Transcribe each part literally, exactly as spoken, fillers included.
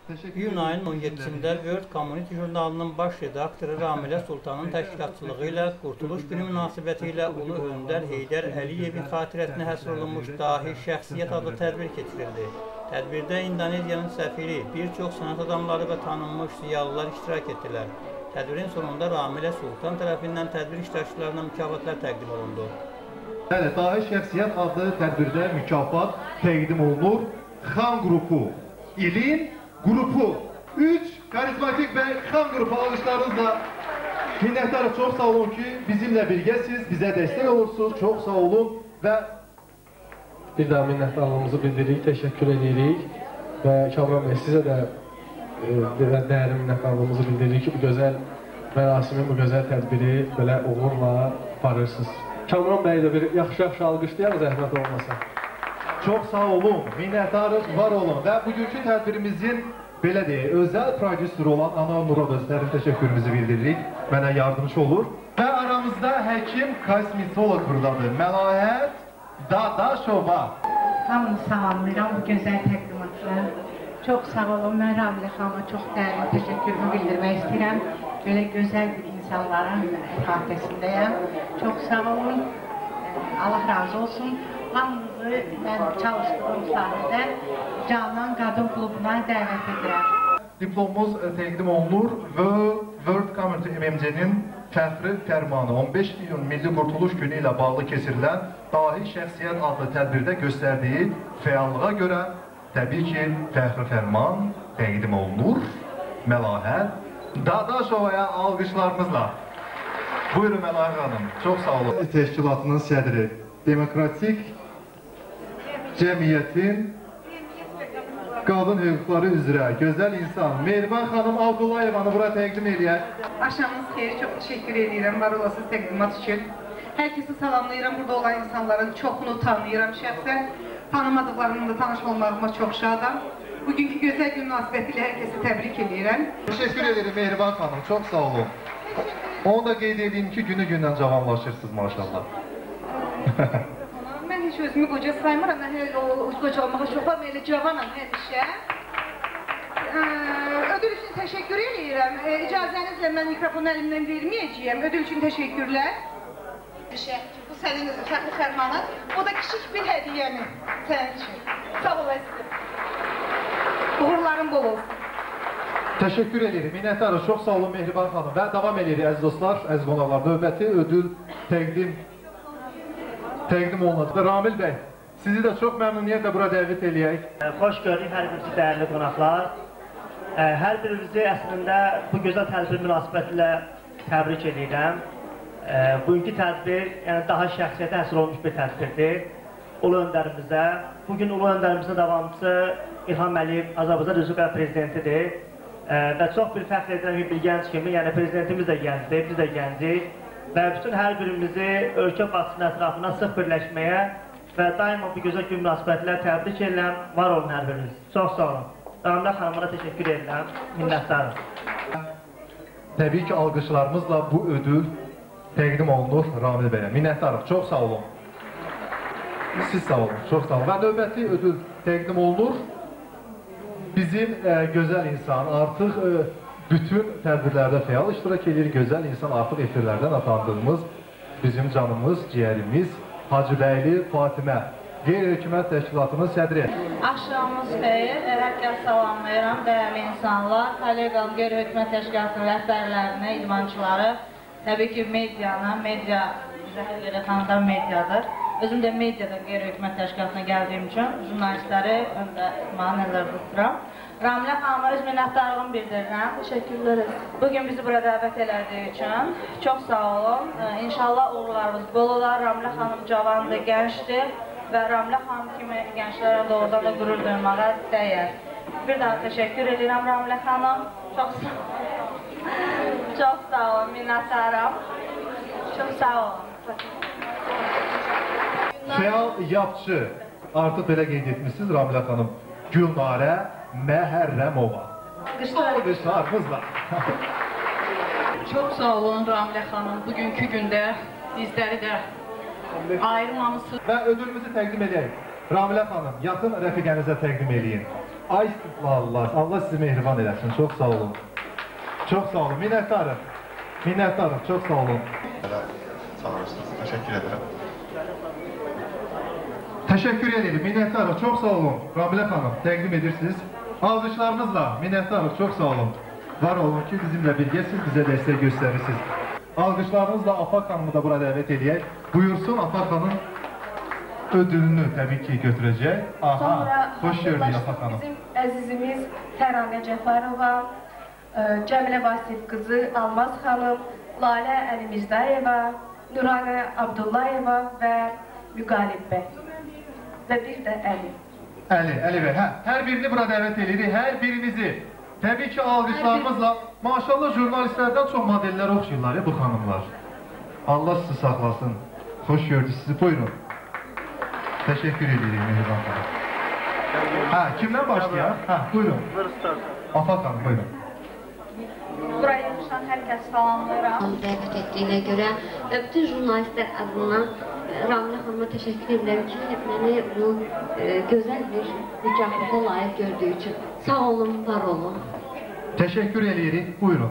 İyun ayının on yeddisində World Community jurnalının baş redaktoru Ramilə Sultanın təşkilatçılığı ilə Qurtuluş Günü münasibəti ilə Ulu Öndər Heydər Əliyevin xatirətinə həsr olunmuş dahi şəxsiyyət adlı tədbir keçirildi. Tədbirdə İndoneziyanın səfiri, bir çox sənət adamları və tanınmış ziyalılar iştirak etdilər. Tədbirin sonunda Ramilə Sultan tərəfindən tədbir iştirakçılarına mükafatlar təqdim olundu. Bəli, dahi şəxsiyyət adlı tədbirdə mükafat təqdim olunur. Xan qrupu, ilin qrupu, üç karizmatik və Xan qrupu alışlarınızla minnətdarım, çox sağ olun ki, bizimlə birgəsiz, bizə dəstək olursunuz, çox sağ olun və bir daha minnətdarlığımızı bildiririk, təşəkkür edirik və Kamran bəy, sizə də e, dəyərli minnətdarlığımızı bildiririk ki, bu gözəl mərasimin, bu gözəl tədbiri belə uğurla aparırsınız. Kamran bəy də bir yaxşı-yaxşı alqışlayaq, zəhmət olmasa. Çox sağ olun, minnətdarız, var olun və bugünkü tədbirimizin belə deyək, özəl prodüseri olan Ana Nur'a özlərin təşəkkürümüzü bildiririk, mənə yardımcı olur. Və aramızda həkim kosmetolog buradadır, Məlahət Dadaşova. Hamını salamlayıram bu gözəl təqdimatla. Çox sağ olun, mən Ramilə xanıma çox dəyərli təşəkkürümü bildirmək istəyirəm. Belə gözəl bir insanların əhatəsindəyəm. Çox sağ olun, Allah razı olsun. Hamınızı mən çalışdığım sahədə Canan Qadın Klubuna dəvət edirəm. Diplomumuz təqdim olunur və World Community M M C-nin fəxri fərmanı on beş iyun Milli Qurtuluş Günü ilə bağlı keçirilən dahi şəxsiyyət adlı tədbirdə göstərdiyi fəallığa görə təbii ki, fəxri fərman təqdim olunur. Məlahət Dadaşovaya alqışlarımızla. Buyurun Məlahət xanım, çox sağ olun. Təşkilatının sədri, Demokratik Cəmiyyətin qadın hüquqları üzrə gözəl insan Mehriban xanım Abdullayevanı bura təqdim edək. Axşamınız xeyir, çox təşəkkür edirəm, var olasınız təqdimat üçün. Hər kəsi salamlayıram, burada olan insanların çoxunu tanıyıram şəxsən. Tanımadıqlarımla da tanış olmağıma çox şadam. Bugünkü gözəl gün münasibətilə hər kəsi təbrik edirəm. Təşəkkür ederim Mehriban xanım, çox sağ olun. Onu da qeyd edeyim ki, günü-gündən cavanlaşırsınız maşallah. Mən heç özümü qoca saymıram, mən hələ qoca olmağa çoxam, elə cavanam həmişə. Ödül üçün təşəkkür edirəm. İcazənizlə mən mikrofonu əlimdən verməyəcəyəm. Ödül üçün təşəkkürlər. Bu sənin fəxri fərmanın, o da kiçik bir hədiyyəni sənin üçün. Sağ olasın. Uğurların bol olsun. Təşəkkür edirik, minnətdarız, çox sağ olun Mehriban xanım və davam edirik əziz dostlar, əziz qonaqlar. Növbəti ödül təqdim təqdim olunacaq. Ramil bəy, sizi də çox məmnuniyyətlə bura dəvət eləyək. Xoş gördük hər birisi dəyərli qonaqlar. Hər birimizi əslində bu gözəl tədbir münasibətilə təbrik edirəm. Bugünkü tədbir yəni daha şəxsiyyətə həsr olmuş bir tədbirdir. Ulu öndərimizə, bugün Ulu öndərimizin davamçısı İlham Əliyev Azərbaycan Respublikası prezidentidir. Və çox bir fəxr edirəm bir gənc kimi, yəni prezidentimiz də gəncdir, biz də gəncik. Və bütün hər birimizi ölkə basının ətrafına sıx birləşməyə və daima bu gözəl gün münasibətlə təbrik edirəm, var olun hər biriniz. Çox sağ olun. Ramilə xanımına təşəkkür edirəm, minnətdarım. Təbii ki, alqışlarımızla bu ödül təqdim olunur Ramil bəyə. Minnətdarım, çox sağ olun. Siz sağ olun, çox sağ olun. Və növbəti ödül təqdim olunur. Bizim e, gözəl insan artıq e, bütün tədbirlərdə fəal iştirak edir. Gözəl insan artıq efirlərdən atandığımız bizim canımız, ciyərimiz Hacıbəyli Fatimə, qeyri-hökumət təşkilatının sədri. Axşamınız xeyir, hər kəs salamlayıram, dəyərli insanlar, kolleqam, qeyri-hökumət təşkilatının rəhbərlərini, idmançıları, təbii ki, medianı, media bizə hər yerə tanıdan mediadır. Özüm də mediada qeyri-hökumət təşkilatına gəldiyim üçün jurnalistləri öndə mənə nəzərdə tuturam. Ramilə xanıma öz minnətdarlığımı bildirirəm. Təşəkkürlər edin. Bugün bizi burada dəvət elədiyi üçün çox sağ olun. İnşallah uğurlarınız bol olar. Ramilə xanım cavandır, gəncdir və Ramilə xanım kimi gənclərə doğrudan da qürur duymağa dəyər. Bir daha təşəkkür edirəm Ramilə xanım. Çox sağ olun. Çox sağ olun, minnətdaram. Çox sağ olun. Fəal yapçı, artıq belə qeyd etmişsiniz Ramilə xanım, Gülnarə Məhərrəmova. Alqışlarımızla. Çox sağ olun Ramilə xanım, bugünkü gündə bizləri də ayırmamışsınız. Və ödülümüzü təqdim edək. Ramilə xanım, yaxın rəfiqənizə təqdim edin. Ay vallahi Allah sizi mehriban eləsin. Çox sağ olun. Çox sağ olun. Minnətdarım. Minnətdarım. Çox sağ olun. Çağırırsınız. Təşəkkür edirəm. Təşəkkür ederim. Minnətdarım. Çox sağ olun. Ramilə xanım təqdim edirsiniz. Alqışlarınızla minnətdarım. Çox sağ olun. Var olun ki bizimlə birgəsiz, bizə dəstək göstərirsiniz. Alqışlarınızla Afaq xanımı da bura dəvət edək. Buyursun Afaq xanım ödülünü təbii ki götürəcək. Aha, hoş gördük Afaq xanım. Bizim əzizimiz Təranə Cəfərova, Cəmilə Vasif qızı Almaz xanım, Lalə Əlimizdayeva, Nuranə Abdullayeva və Müqalib bəy. Və bir də Əli. Əli, Əli bəy. Hə, hər birini bura dəvət edirik, hər birinizi. Təbii ki alqışlarımızla, maşallah jurnalistlərdən çox modellər oxşayırlar ya bu xanımlar. Allah sizi saxlasın. Xoş gördük sizi. Buyurun. Təşəkkür edirik Mehriban xanım. Hə, kimdən başlayaq? Hə, buyurun. Afaq xanım, buyurun. Buraya yığışan hər kəs salamlayıram. Dəvət etdiyinə görə və bütün jurnalistlər adından Ramilə xanıma təşəkkür edirəm ki, məni bu e, gözəl bir mükafata layiq gördüyü üçün. Sağ olun, var olun. Təşəkkür edirik, buyurun.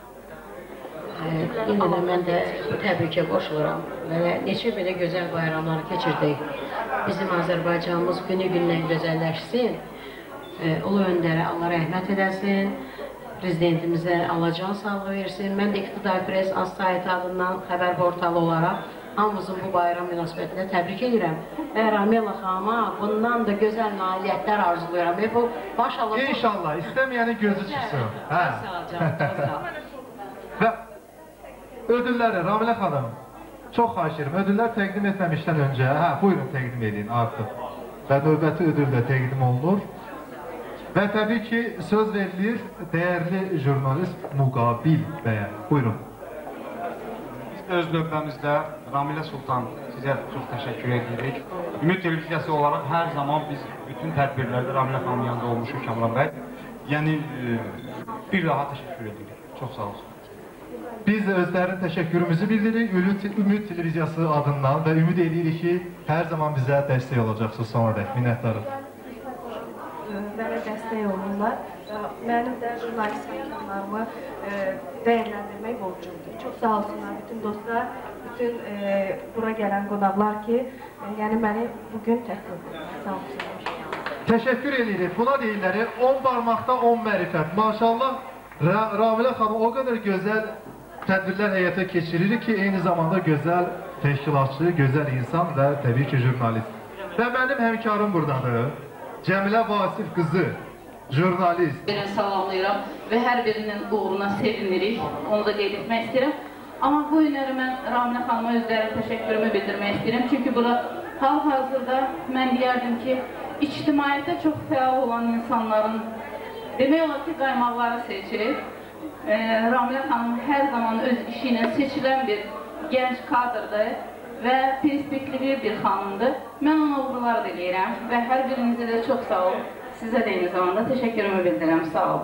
Yenə də mən də təbrikə qoşuluram və neçə belə gözəl bayramlar keçirdik. Bizim Azərbaycanımız günü-gündən gözəlləşsin, Ulu Öndərə Allah rəhmət edəsin, prezidentimizə Allah can sağlığı versin. Mən də İqtidai Press Az saytı adından xəbər portalı olaraq hamımızın bu bayram münasibətində təbrik edirəm. Və Ramilə xanıma bundan da gözəl nailiyyətlər arzulayıram. Və bu maşallah... İnşallah, istəməyənin gözü çıxsın. Hə. Və ödülləri, Ramilə xanım, çox xahiş edirəm, ödüllər təqdim etməmişdən öncə, hə, buyurun təqdim edin artıq. Və növbəti ödül də təqdim olunur. Və təbii ki, söz verilir dəyərli jurnalist Müqabil bəyə. Buyurun. Öz növbəmizdə Ramilə Sultan sizə çox təşəkkür edirik. Ümid televiziyası olaraq hər zaman biz bütün tədbirlərdə Ramilə xanımın yanında olmuşuq Kamran bəy. Yəni bir daha təşəkkür edirik. Çox sağ olsun. Biz özlərinin təşəkkürümüzü bildiririk Ümid televiziyası adından və ümid edirik ki, hər zaman bizə dəstək olacaqsınız sonra dək. Minnətdarım. Mənə dəstək olurlar. Mənim də jurnalist imkanlarımı dəyərləndirmək borcumdur. Çox sağ olsunlar bütün dostlar, bütün bura gələn qonaqlar ki, yəni məni bugün təqdim edirlər. Sağ olsunlar. Təşəkkür edirik. Buna deyirləri on barmaqda on mərifət. Maşallah, Ramilə xanım o qədər gözəl tədbirlər həyata keçiririk ki, eyni zamanda gözəl təşkilatçı, gözəl insan və təbii ki, jurnalist. Və mənim həmkarım buradadır. Cəmilə Vasif qızı, jurnalist. Belə salamlayıram və hər birinin uğruna sevinirik, onu da qeyd etmək istəyirəm. Amma bu günləri mən Ramilə xanıma özlərə təşəkkürümü bildirmək istəyirəm. Çünki burada hal-hazırda mən deyərdim ki, ictimaiyyətdə çox fəal olan insanların demək olar ki, qaymaqları seçir. Ramilə xanım hər zaman öz işi ilə seçilən bir gənc kadrdır və perspektivli bir xanımdır. Mən ona uğurlar diləyirəm və hər birinizə də çox sağ olun. Sizə də eyni zamanda təşəkkürümü bildirəm. Sağ olun.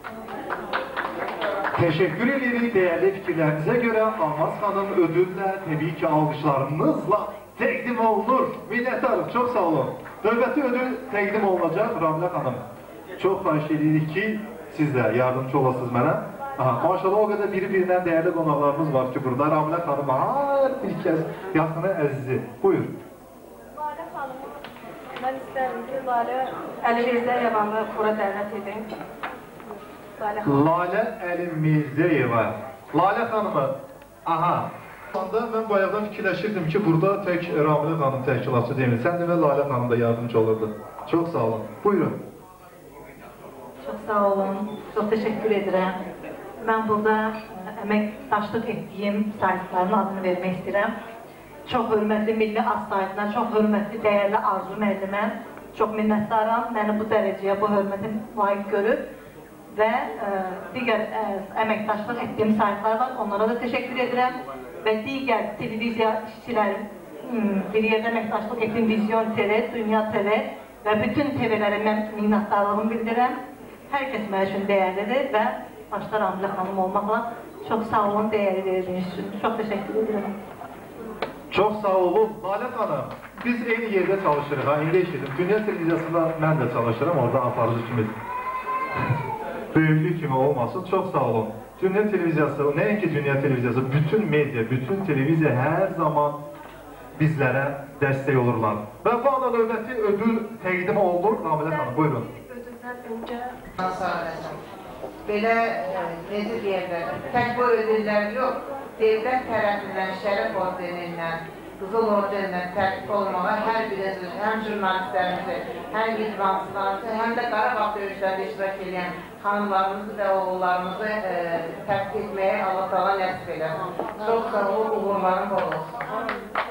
Təşəkkür edirik dəyərli fikirlərinizə görə. Almaz xanım ödüllə, təbii ki, alqışlarınızla təqdim olunur. Minnətdarım, çox sağ olun. Növbəti ödül təqdim olunacaq Ramilə xanım. Çox xahiş edirik ki, siz də yardımcı olasınız mənə. Aha, maşallah o qədər biri-birindən dəyərli qonaqlarımız var ki, burada Ramilə xanım hər bir kəs yaxını əzizi. Buyur. Lalə xanımı, mən istərim ki, Lalə Əlimizdəyevanı bura dəvət edin. Lalə Əlimizdəyeva. Lalə xanımı, aha. Mən bayaqdan fikirləşirdim ki, burada tək Ramilə xanım təşkilatçı deyil. Sən demə Lalə xanım da yardımcı olurdu. Çox sağ olun. Buyurun. Çox sağ olun. Çox təşəkkür edirəm. Mən burada əməkdaşlıq etdiyim saytların adını vermək istəyirəm. Çox hörmətli Milli Az saytına, çox hörmətli dəyərli Arzu müəllimə, çox minnətdaram. Məni bu dərəcəyə, bu hörmətə layiq görüb və digər əməkdaşlıq etdiyim saytlar var, onlara da təşəkkür edirəm. Və digər televiziya işçiləri, bir yerdə əməkdaşlıq etdiyim Vizyon T V, Dünya T V və bütün T V-lərə mən minnətdarlığımı bildirəm. Hər kəs mənim üçün dəyərlidir və başda Ramilə xanım olmaqla çox sağ olun, dəyəri verdiyiniz üçün. Çox təşəkkür edirəm. Çox sağ olun, Lalə xanım. Biz eyni yerdə çalışırıq, ha, indi eşidim. Dünya televiziyasında mən də çalışıram, orada aparıcı kimi. Böyüklük kimi olmasın, çox sağ olun. Dünya televiziyası, nəinki Dünya televiziyası, bütün media, bütün televiziya hər zaman bizlərə dəstək olurlar. Və bu anda növbəti ödül təqdim olunur. Ramilə xanım, buyurun. Ödüldən öncə belə, necə deyirlər, tək bu ödüllər yox, devlət tərəfindən şərəf ordenilə, qızıl ordenilə tərtib olmağa hər biriniz, həm jurnalistlərimizi, həm idmansızlarımızı, həm də Qarabağ döyüşlərində iştirak edən xanımlarımızı və oğullarımızı tərtib etməyə Allah-u Teala nəsib eləsin. Çox sağ olun, uğurlarım bol olsun.